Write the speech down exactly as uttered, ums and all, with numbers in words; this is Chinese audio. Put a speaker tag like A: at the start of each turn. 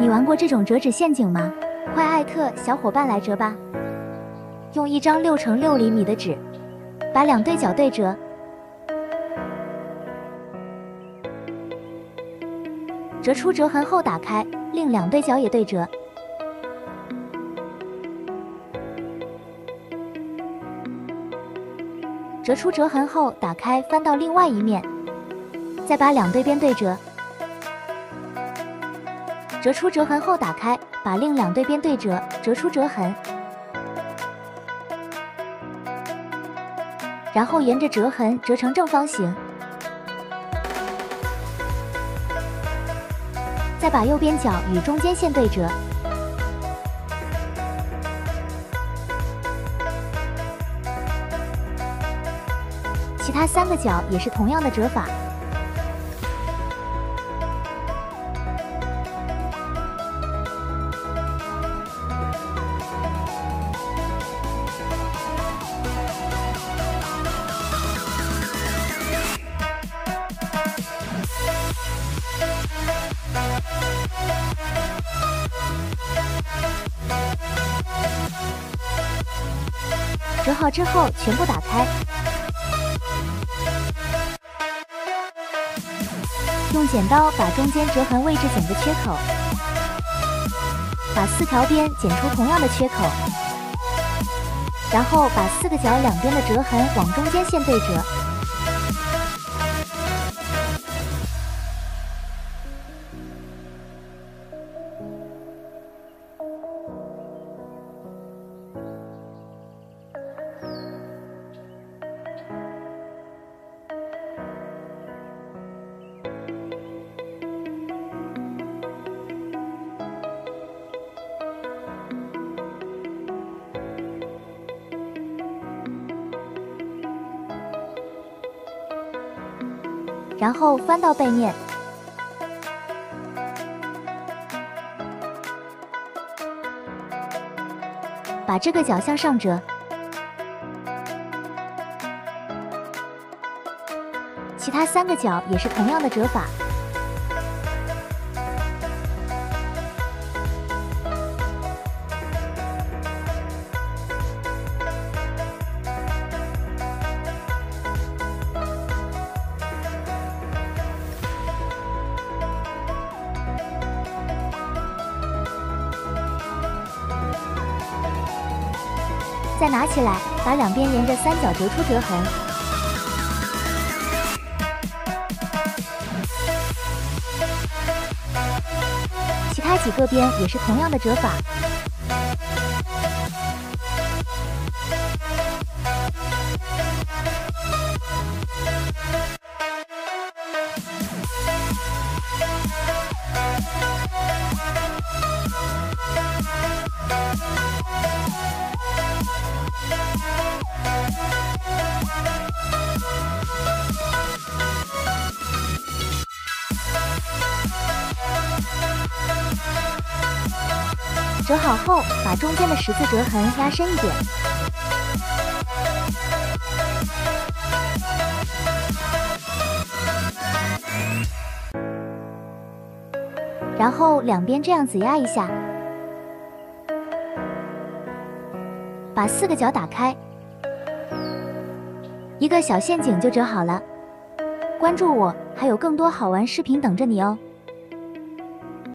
A: 你玩过这种折纸陷阱吗？快艾特小伙伴来折吧！用一张六乘六厘米的纸，把两对角对折，折出折痕后打开，另两对角也对折。折出折痕后打开，翻到另外一面，再把两对边对折。折出折痕后打开，把另两对边对折，折出折痕，然后沿着折痕折成正方形，再把右边角与中间线对折，其他三个角也是同样的折法。折好之后，全部打开，用剪刀把中间折痕位置剪个缺口，把四条边剪出同样的缺口，然后把四个角两边的折痕往中间线对折。然后翻到背面，把这个角向上折，其他三个角也是同样的折法。再拿起来，把两边沿着三角折出折痕，其他几个边也是同样的折法。折好后，把中间的十字折痕压深一点，然后两边这样子压一下，把四个角打开，一个小陷阱就折好了。关注我，还有更多好玩视频等着你哦。